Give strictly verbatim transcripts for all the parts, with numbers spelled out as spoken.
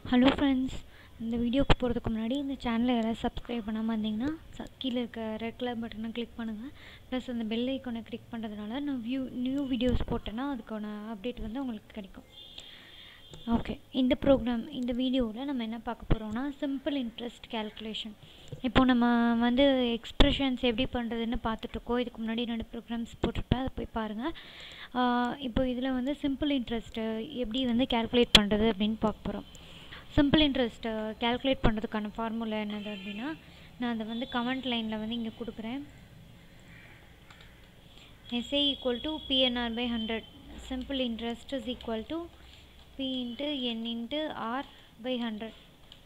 Hello friends, இந்த வீடியோக்கு போகிறதுக்கு முன்னாடி இந்த சேனலை யாராவது சப்ஸ்கிரைப் பண்ணாமல் இருந்தீங்கன்னா கீழே இருக்க ரெட் கலர் பட்டனை கிளிக் பண்ணுங்கள். ப்ளஸ் அந்த பெல் ஐக்கானை கிளிக் பண்ணுறதுனால நான் வியூ நியூ வீடியோஸ் போட்டேன்னா அதுக்கான அப்டேட் வந்து உங்களுக்கு கிடைக்கும். ஓகே, இந்த ப்ரோக்ராம் இந்த வீடியோவில் நம்ம என்ன பார்க்க போகிறோம்னா சிம்பிள் இன்ட்ரெஸ்ட் கேல்குலேஷன். இப்போது நம்ம வந்து எக்ஸ்ப்ரெஷன்ஸ் எப்படி பண்ணுறதுன்னு பார்த்துட்ருக்கோம். இதுக்கு முன்னாடி என்னோடய ப்ரோக்ராம்ஸ் போட்டிருப்பேன், அதை போய் பாருங்கள். இப்போ இதில் வந்து சிம்பிள் இன்ட்ரெஸ்ட்டு எப்படி வந்து கேல்குலேட் பண்ணுறது அப்படின்னு பார்க்க போகிறோம். சிம்பிள் இன்ட்ரெஸ்ட்டை கேல்குலேட் பண்ணுறதுக்கான ஃபார்முலா என்னது அப்படின்னா, நான் அதை வந்து கமெண்ட் லைனில் வந்து இங்கே கொடுக்குறேன். SA equal to PNR by hundred. Simple interest is equal to P into N into R by hundred.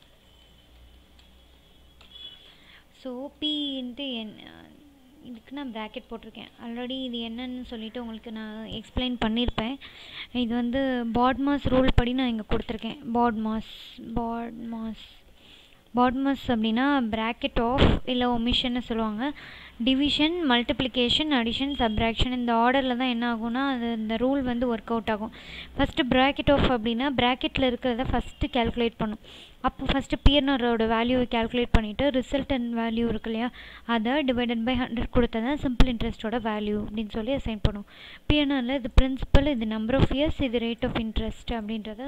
So P into N இதுக்கு நான் ப்ராக்கெட் போட்டிருக்கேன். ஆல்ரெடி இது என்னன்னு சொல்லிவிட்டு உங்களுக்கு நான் எக்ஸ்பிளைன் பண்ணியிருப்பேன். இது வந்து பாட்மாஸ் ரூல் படி நான் இங்கே கொடுத்துருக்கேன். பாட்மாஸ் பாட்மாஸ் பாட்மாஸ் அப்படின்னா ப்ராக்கெட் ஆஃப் இல்லை ஒமிஷன்னு சொல்லுவாங்க. டிவிஷன், மல்டிப்ளிகேஷன், அடிஷன், சப்ராக்ஷன் இந்த ஆர்டரில் தான் என்ன ஆகும்னா அது இந்த ரூல் வந்து ஒர்க் அவுட் ஆகும். ஃபஸ்ட்டு ப்ராக்கெட் ஆஃப் அப்படின்னா ப்ராக்கெட்டில் இருக்கிறத ஃபஸ்ட்டு கேல்குலேட் பண்ணும். அப்போ ஃபஸ்ட்டு பிஎன்ஆரோட வேல்யூவை கேல்குலேட் பண்ணிவிட்டு ரிசல்டன் வேல்யூ இருக்கு இல்லையா, அதை டிவைடட் பை ஹண்ட்ரட் கொடுத்தா சிம்பிள் இன்ட்ரெஸ்ட்டோட வேல்யூ அப்படின்னு சொல்லி அசைன் பண்ணும். பிஎன்ஆரில் இது பிரின்சிபல், இது நம்பர் ஆஃப் இயர்ஸ், இது ரேட் ஆஃப் இன்ட்ரெஸ்ட் அப்படின்றத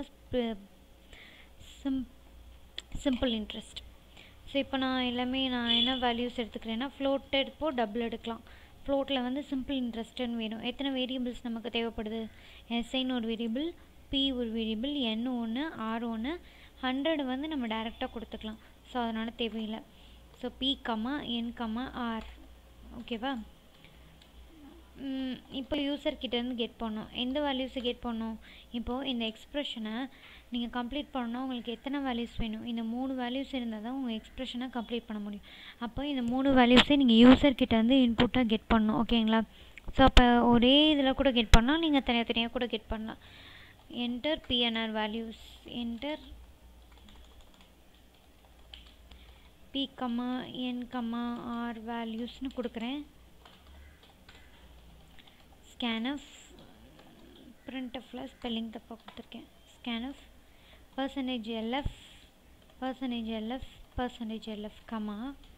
சிம் சிம்பிள் இன்ட்ரெஸ்ட். ஸோ இப்போ நான் எல்லாமே நான் என்ன வேல்யூஸ் எடுத்துக்கிறேன்னா ஃப்ளோட் எடுப்போ டபுள் எடுக்கலாம். ஃப்ளோட்டில் வந்து சிம்பிள் இன்ட்ரெஸ்ட்டுன்னு வேணும். எத்தனை வேரியபிள்ஸ் நமக்கு தேவைப்படுது? எஸ்ஐன்னு ஒரு வேரியபிள், பி ஒரு வேரியபிள், என் ஒன்று, ஆர் ஒன்று, ஹண்ட்ரட் வந்து நம்ம டேரெக்டாக கொடுத்துக்கலாம். ஸோ அதனால் தேவையில்லை. So P comma N comma R. ஓகேவா? இப்போ யூசர்கிட்டேருந்து கெட் பண்ணோம். எந்த வேல்யூஸை கெட் பண்ணோம்? இப்போது இந்த எக்ஸ்ப்ரெஷனை நீங்கள் கம்ப்ளீட் பண்ணணும். உங்களுக்கு எத்தனை வேல்யூஸ் வேணும்? இந்த மூணு வேல்யூஸ் இருந்தால் தான் உங்கள் எக்ஸ்ப்ரெஷனை கம்ப்ளீட் பண்ண முடியும். அப்போ இந்த மூணு வேல்யூஸை நீங்கள் யூசர்கிட்டேருந்து இன்புட்டாக கெட் பண்ணணும். ஓகேங்களா? ஸோ அப்போ ஒரே இதில் கூட கெட் பண்ணலாம், நீங்கள் தனியாக கூட கெட் பண்ணலாம். Enter PNR values, enter P comma N comma R வேல்யூஸ்னு கொடுக்குறேன். ஸ்கேனஃப் பிரிண்ட்எஃப்ல ஸ்பெல்லிங் தப்பாக கொடுத்துருக்கேன். Scanf percentage LF percentage LF percentage LF comma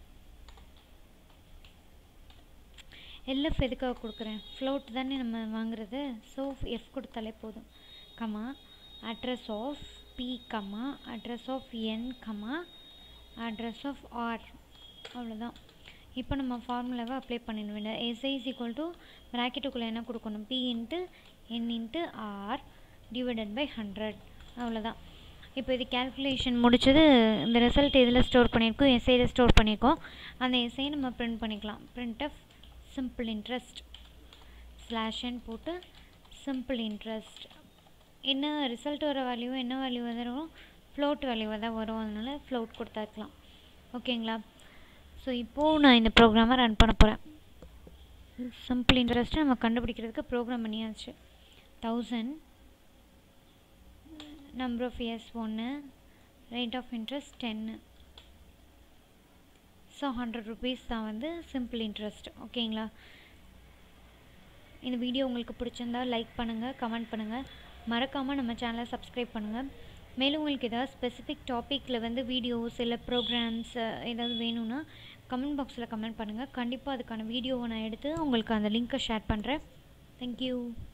LF எதுக்காக கொடுக்குறேன்? ஃப்ளோட் தானே நம்ம வாங்குறது. ஸோ எஃப் கொடுத்தாலே போதும். Comma address of P comma address of N comma address of R. அவ்வளோதான். இப்போ நம்ம ஃபார்முலாவை அப்ளை பண்ணிட வேண்டிய எஸ்ஐ இஸ் ஈக்குவல் டு ப்ராக்கெட்டுக்குள்ளே என்ன கொடுக்கணும்? P into N into R divided by hundred. அவ்வளோதான். இப்போ இது கேல்குலேஷன் முடிச்சது. இந்த ரிசல்ட் இதில் ஸ்டோர் பண்ணியிருக்கோம், எஸ்ஐயில் ஸ்டோர் பண்ணியிருக்கோம். அந்த எஸ்ஐயை நம்ம பிரிண்ட் பண்ணிக்கலாம். Print of simple interest slash n போட்டு சிம்பிள் இன்ட்ரெஸ்ட். என்ன ரிசல்ட் வர வேல்யூ என்ன வேல்யூ வரும்? ஃப்ளோட் வேல்யூவாக தான் வரும். அதனால் ஃப்ளோட் கொடுத்தாக்கலாம். ஓகேங்களா? ஸோ இப்போது நான் இந்த ப்ரோக்ராமை ரன் பண்ண போகிறேன். சிம்பிள் இன்ட்ரெஸ்ட்டை நம்ம கண்டுபிடிக்கிறதுக்கு ப்ரோக்ராம் பண்ணியாச்சு. தௌசண்ட் நம்பர் ஆஃப் இயர்ஸ் ஒன்று, ரேட் ஆஃப் இன்ட்ரெஸ்ட் டென்னு. ஸோ ஹண்ட்ரட் ருபீஸ் தான் வந்து சிம்பிள் இன்ட்ரெஸ்ட். ஓகேங்களா? இந்த வீடியோ உங்களுக்கு பிடிச்சிருந்தால் லைக் பண்ணுங்கள், கமெண்ட் பண்ணுங்கள், மறக்காமல் நம்ம சேனலை சப்ஸ்கிரைப் பண்ணுங்கள். மேலும் உங்களுக்கு ஏதாவது ஸ்பெசிஃபிக் டாப்பிக்கில் வந்து வீடியோஸ் இல்லை ப்ரோக்ராம்ஸ் ஏதாவது வேணும்னா கமெண்ட் பாக்ஸில் கமெண்ட் பண்ணுங்கள். கண்டிப்பாக அதுக்கான வீடியோவை நான் எடுத்து உங்களுக்கு அந்த லிங்க்கை ஷேர் பண்ணுறேன். தேங்க்யூ.